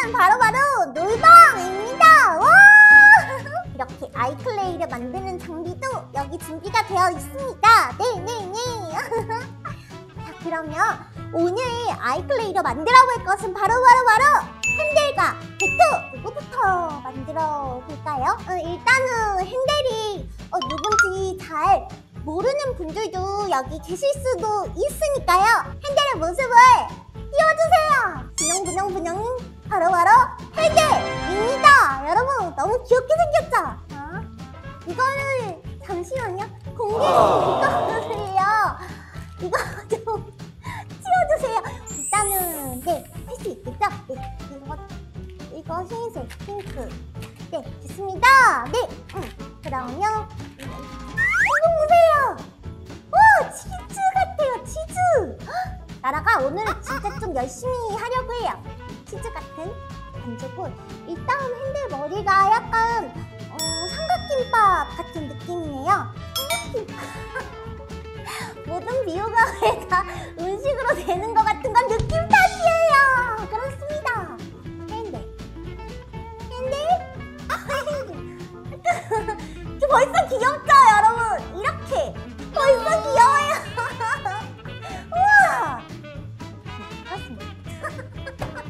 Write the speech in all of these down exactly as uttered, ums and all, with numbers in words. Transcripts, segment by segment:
이것은 바로바로 놀방입니다. 와! 이렇게 아이클레이를 만드는 장비도 여기 준비가 되어 있습니다. 네네네. 자, 그러면 오늘 아이클레이로 만들어 볼 것은 바로바로 바로 핸들과 배트! 누구부터 만들어 볼까요? 어, 일단은 핸들이 어, 누군지 잘 모르는 분들도 여기 계실 수도 있으니까요. 핸들의 모습을 띄워주세요. 분영분영분영 바로바로 핸들입니다. 여러분 너무 귀엽게 생겼죠? 어? 이거를 잠시만요. 공개해주세요. 이거 좀 치워주세요. 일단은 네, 할 수 있겠죠? 네, 이거 이거 흰색, 핑크. 네, 됐습니다. 네, 음, 그러면 이거 보세요. 오, 치즈 같아요, 치즈. 나라가 오늘 진짜 좀 열심히 하려고 해요. 치즈 같은 반죽은 일단 핸들 머리가 약간 어, 삼각김밥 같은 느낌이에요. 삼각김밥. 모든 비호감에 다 음식으로 되는 것 같은 건 느낌 탓이에요. 그렇습니다. 핸들. 핸들? 아, 핸들. 벌써 귀엽죠, 여러분? 이렇게. 벌써 귀여워요. 우와. 그렇습니다.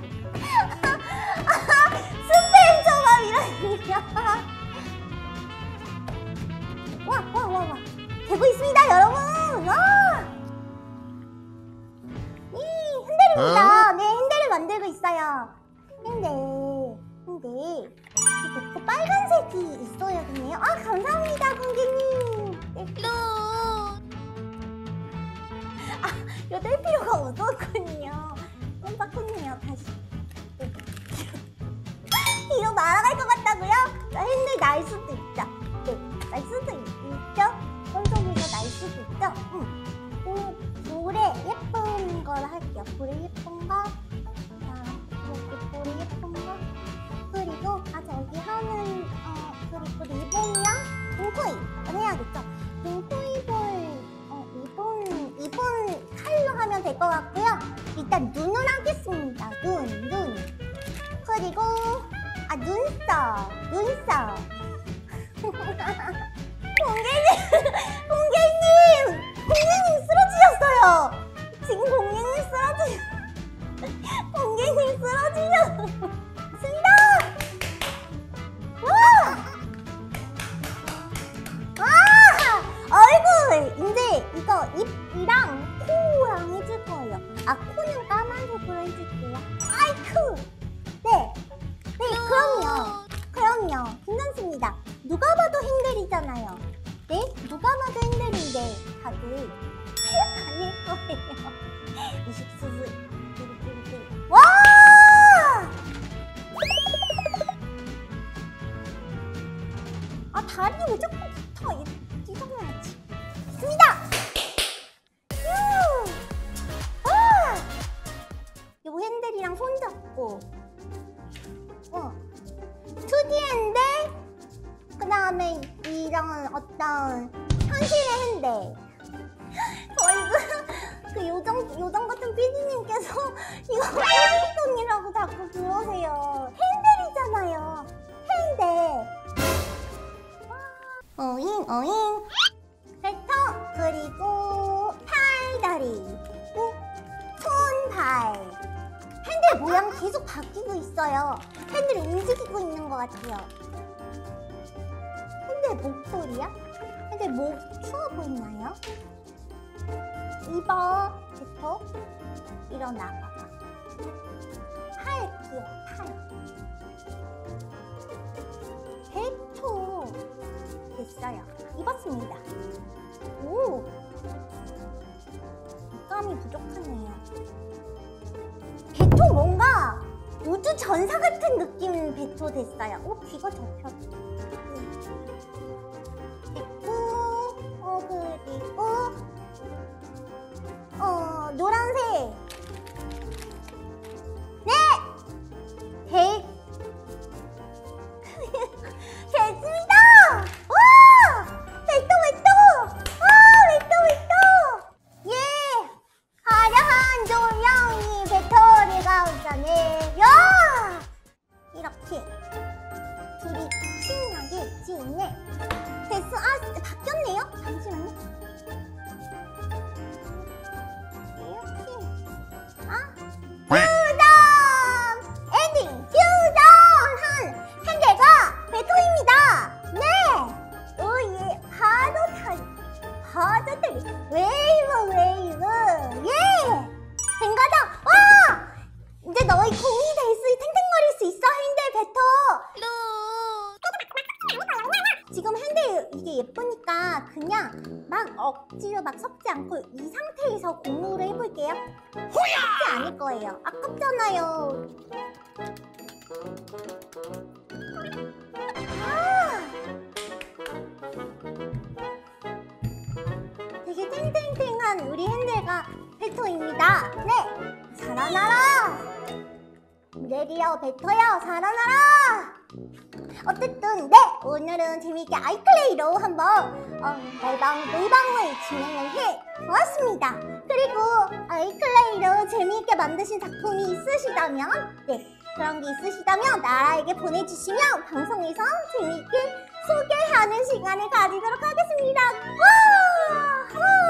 스팸 조합이라니요. 와, 와, 와, 와. 되고 있습니다, 여러분. 와. 이 핸들입니다. 네, 핸들을 만들고 있어요. 핸들, 핸들. 이렇게 빨간색이 있어야겠네요. 아, 감사합니다, 공개님. 네. 아, 이거 뗄 필요가 없었군요. 깜빡했네요, 다시. 네. 이거 날아갈 것 같다고요? 나 핸들 날 수도 있죠. 네, 날 수도 있죠. 손속에서 날 수도 있죠. 응. 그 볼에 예쁜 걸 할게요. 볼에 예쁜 거. 자, 이렇게 볼에 예쁜 거. 그리고 아 저기 하는 어 그리고 리본이랑 눈코입을 해야겠죠. 눈코입을 어 리본 리본 칼로 하면 될 것 같고요. 일단 눈을 하겠습니다. 눈, 눈. 그리고 아 눈썹, 눈썹. 공개님, 공개님, 공개님 쓰러지셨어요. 지금 공개님 쓰러지, 공개님 쓰러지셨습니다. 와, 와, 얼굴. 이제 이거 입이랑 코랑 해줄 거예요. 아, 코는 까만색으로 해줄게요. 아이쿠. 네, 네, 그럼요, 그럼요, 괜찮습니다. 누가 봐도 핸들이잖아요. 네? 누가 봐도 핸들인데 다들 아닐 거예요. 이십수수. 와! 아, 다리 왜 자꾸 붙어? 찢어놔야지. 됐습니다! 휴! 와! 요 핸들이랑 손잡고 어. 투디 핸들, 그 다음에 이런 어떤 현실의 핸들. 저희 그, 그 요정, 요정 같은 피디님께서 이거 핸들이라고 자꾸 그러세요. 핸들이잖아요. 핸들. 어잉, 어잉. 배터, 그리고 팔다리, 또 손발. 핸들 모양 계속 바뀌고 있어요. 핸들이 움직이고 있는 것 같아요. 핸들 목소리야? 핸들 목 추워 보이나요? 이번 배터 일어나 봐봐. 팔 귀여워, 팔. 배터 됐어요. 입었습니다. 오, 입감이 부족하네요. 배토 뭔가 우주 전사 같은 느낌 배토 됐어요. 오, 귀가 접혔어. 됐고, 어, 그리고, 어, 노란색. 네! 대, 됐습니다! 와! 배토, 배토! 와, 배토, 배토! 예! 화려한 조명이 배터리가 웃자네. 야! 에너지로 막 섞지 않고 이 상태에서 공부를 해볼게요. 섞지 않을 거예요. 아깝잖아요. 아! 되게 탱탱탱한 우리 핸들과 베토입니다. 네! 살아나라! 레디어 베토요, 살아나라! 어쨌든 네! 오늘은 재미있게 아이클레이로 한번 어, 날방 놀방을 진행을 해 보았습니다. 그리고 아이클레이로 재미있게 만드신 작품이 있으시다면 네! 그런 게 있으시다면 나라에게 보내주시면 방송에서 재미있게 소개하는 시간을 가지도록 하겠습니다. 와! 와!